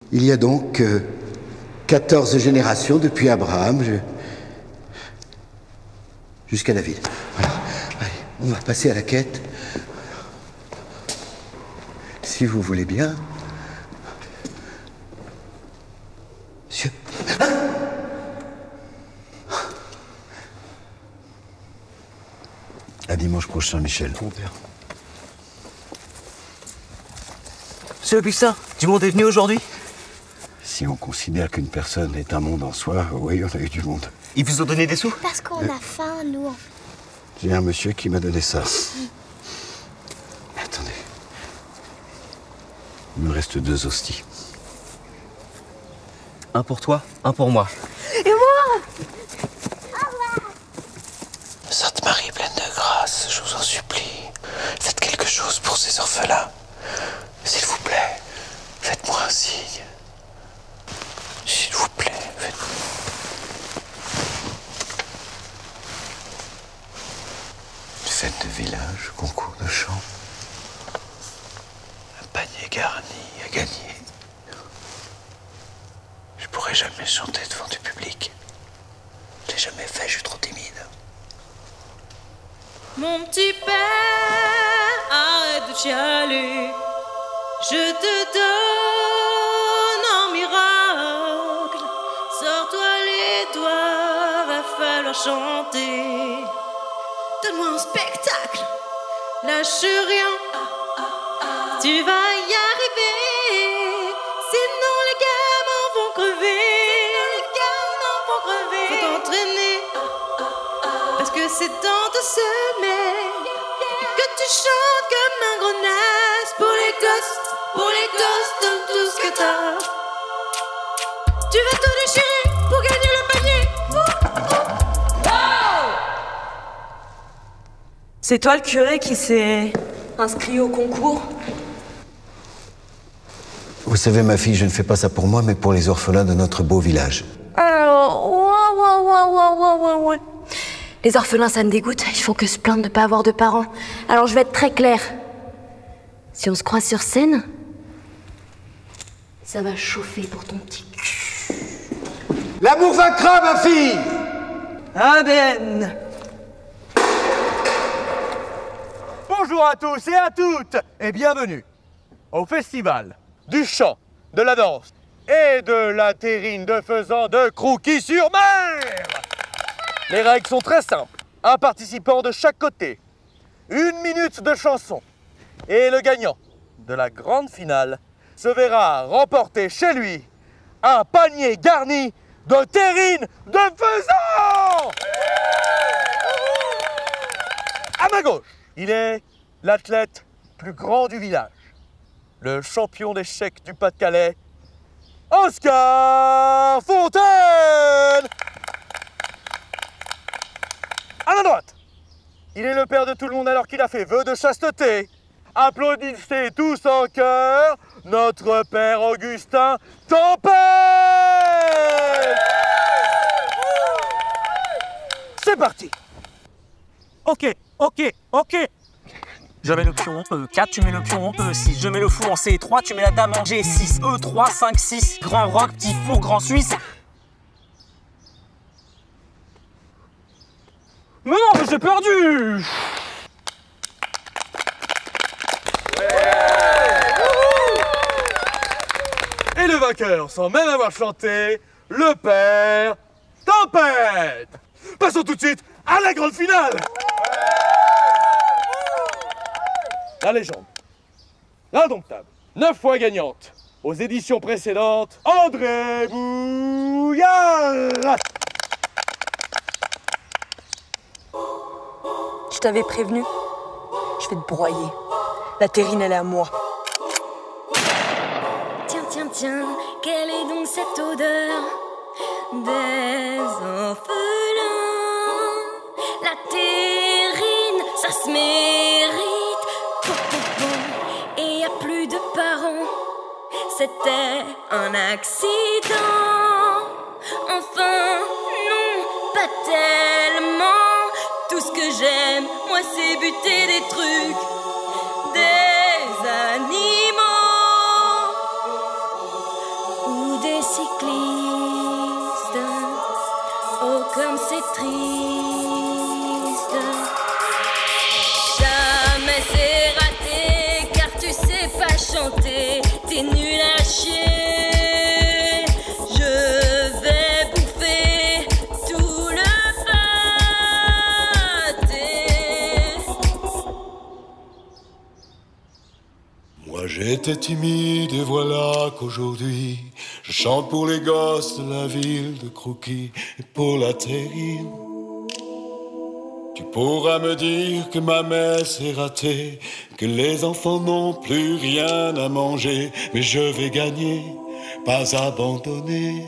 Il y a donc 14 générations depuis Abraham jusqu'à David. Voilà. Allez, on va passer à la quête. Si vous voulez bien. Monsieur. À dimanche prochain, Michel. Mon père. Monsieur Augustin, du monde est venu aujourd'hui? Si on considère qu'une personne est un monde en soi, oui, on a eu du monde. Ils vous ont donné des sous? Parce qu'on a faim, nous. J'ai un monsieur qui m'a donné ça. Attendez. Il me reste 2 hosties. Un pour toi, un pour moi. Et moi? Sainte Marie pleine de grâce, je vous en supplie, faites quelque chose pour ces orphelins. S'il vous plaît, faites-moi un signe. S'il vous plaît, faites-moi. Fête de village, concours de chant. Un panier garni à gagner. Je pourrais jamais chanter devant du public. Je l'ai jamais fait, je suis trop timide. Mon petit père, arrête de chialer. Je te donne un miracle. Sors-toi les doigts, va falloir chanter. Donne-moi un spectacle, lâche rien. Tu vas y arriver, sinon les gamins vont crever. Faut t'entraîner, parce que c'est dans ta semaine que tu chantes comme un gros naze. Pour les gosses, donne tout ce que t'as. Tu vas tout déchirer pour gagner le panier. C'est toi le curé qui s'est inscrit au concours? Vous savez, ma fille, je ne fais pas ça pour moi, mais pour les orphelins de notre beau village. Alors, ouais. Les orphelins, ça me dégoûte. Ils font que se plaindre de ne pas avoir de parents. Alors, je vais être très claire. Si on se croise sur scène, ça va chauffer pour ton petit cul. L'amour vaincra, ma fille! Amen. Bonjour à tous et à toutes et bienvenue au festival du chant, de la danse et de la terrine de faisant de Crooky-sur-Mer. Les règles sont très simples. Un participant de chaque côté, 1 minute de chanson. Et le gagnant de la grande finale se verra remporter chez lui un panier garni de terrine de faisan. À ma gauche, il est l'athlète plus grand du village, le champion d'échecs du Pas-de-Calais, Oscar Fontaine. À ma droite, il est le père de tout le monde alors qu'il a fait vœu de chasteté. Applaudissez tous en chœur notre père Augustin Tempête. C'est parti. Ok. Je mets le pion E4, tu mets le pion E6. Je mets le fou en C3, tu mets la dame en G6. E3, 5, 6. Grand rock, petit four, grand suisse. Mais non, mais j'ai perdu. Et le vainqueur, sans même avoir chanté, le père Tempête. Passons tout de suite à la grande finale. La légende, l'indomptable, 9 fois gagnante, aux éditions précédentes, André Bouillard. Je t'avais prévenu. Je vais te broyer. La terrine, elle est à moi. Tiens, quelle est donc cette odeur des orphelins? La terrine, ça se mérite. Et y a plus de parents. C'était un accident. Enfin, non, pas tellement. Tout ce que j'aime, moi, c'est buter des trucs, des animaux. était timide et voilà qu'aujourd'hui je chante pour les gosses de la ville de Croquis et pour la terrine. Tu pourras me dire que ma messe est ratée, que les enfants n'ont plus rien à manger, mais je vais gagner, pas abandonner.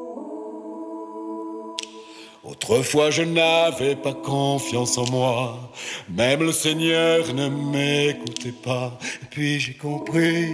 Autrefois je n'avais pas confiance en moi, même le Seigneur ne m'écoutait pas. Et puis j'ai compris,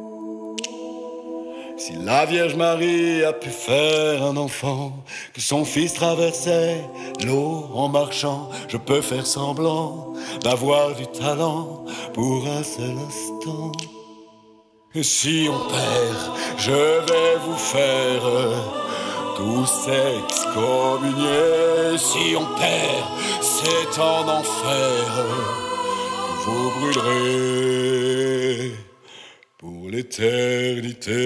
si la Vierge Marie a pu faire un enfant, que son fils traversait l'eau en marchant, je peux faire semblant d'avoir du talent pour un seul instant. Et si on perd, je vais vous faire tous excommuniés. Si on perd, c'est en enfer que vous brûlerez pour l'éternité.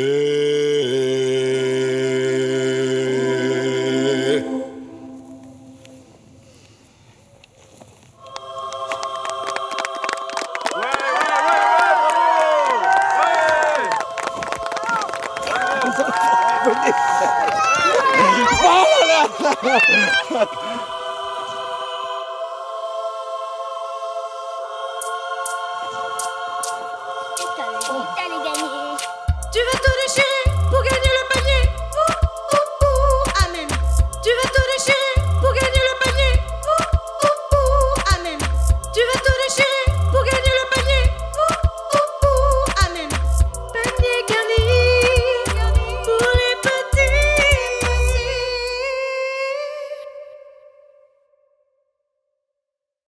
Tu vas tout déchirer.